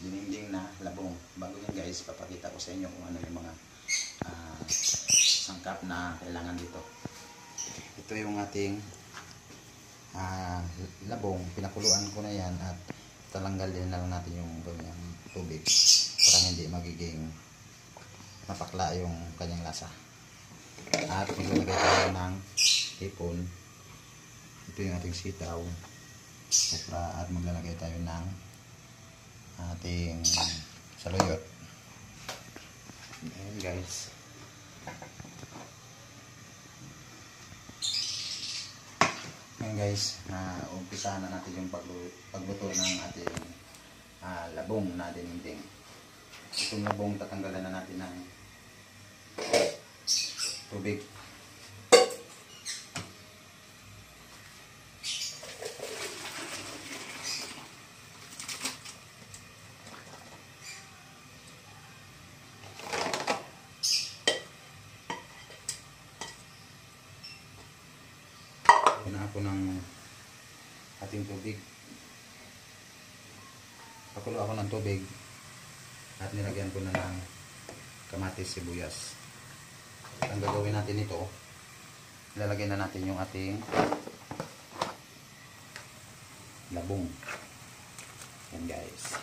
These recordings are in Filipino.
dininding na labong. Bago yan guys, papakita ko sa inyo kung ano yung mga sangkap na kailangan dito. Ito yung ating labong. Pinakuluan ko na yan at talanggalin na lang natin yung tubig para hindi magiging mapakla yung kanyang lasa. At maglalagay tayo ng hipon. Ito yung ating sitaw. At maglalagay tayo ng ating saluyot. Ayan guys. Ayan guys, umpisahan na natin yung pagluto ng ating labong na dininding. Itong labong tatanggalan na natin ng tubig. Na ako ng ating tubig. Pakulo ako ng tubig at nilagyan ko na ng kamatis, sibuyas. Ang gagawin natin ito, ilalagay na natin yung ating labong. Yan guys.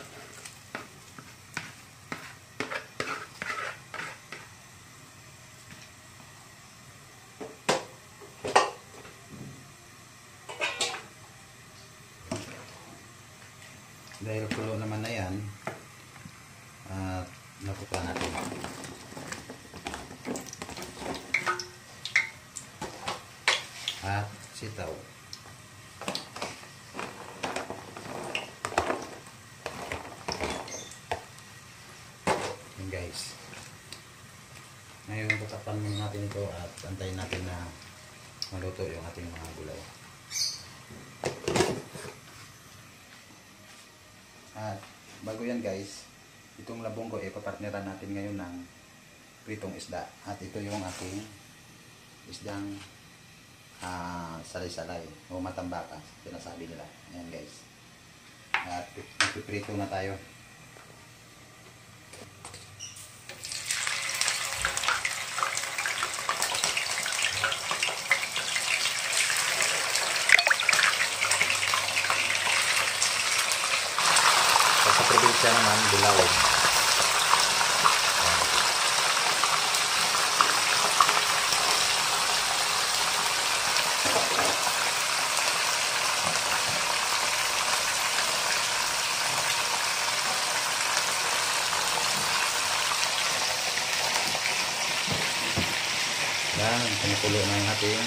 Dahil kulo naman na yan, nakuha natin. At sitaw. Yan guys. Ngayon tatapan muna natin ito at antayin natin na maluto yung ating mga gulay. At bago yan guys, itong labong ko ipapartneran natin ngayon ng pritong isda. At ito yung ating isdang salay-salay o matambakas, sinasabi nila. Ayan guys. At ipiprito na tayo. Sa probinsya naman, bilawin. Yan, kumukulo na yung ating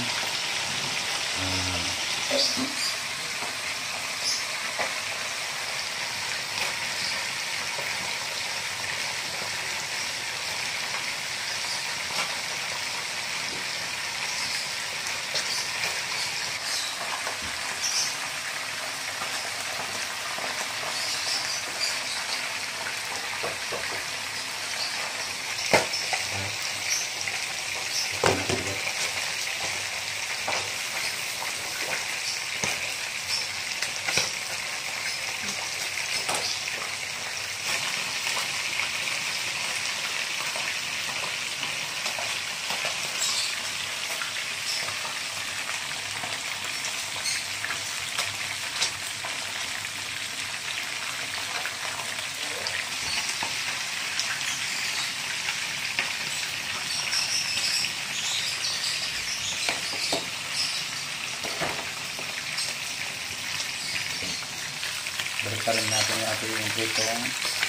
balik pa rin natin yung ating pritong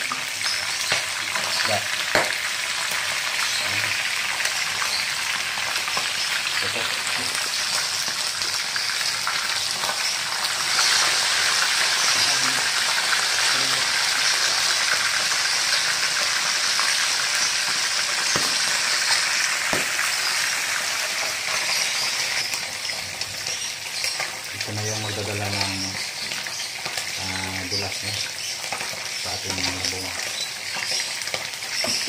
isda. Ito na yung magdadala ng dulas na sa ating mga bunga.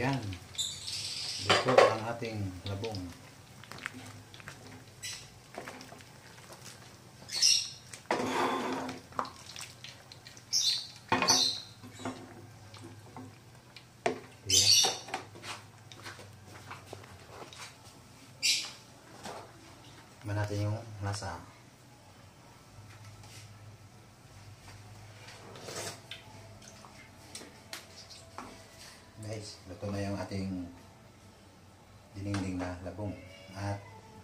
Yan. Dito ang ating labong. Tikman natin yung lasa. Guys, luto na yung ating dininding na labong. At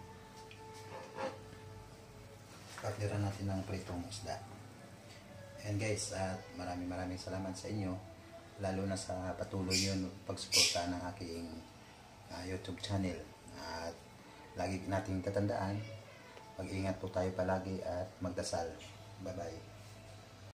patira natin ng pritong isda. And guys, at maraming salamat sa inyo. Lalo na sa patuloy nyo pagsuporta ng aking YouTube channel. At lagi nating tatandaan, mag-ingat po tayo palagi at magdasal. Bye bye.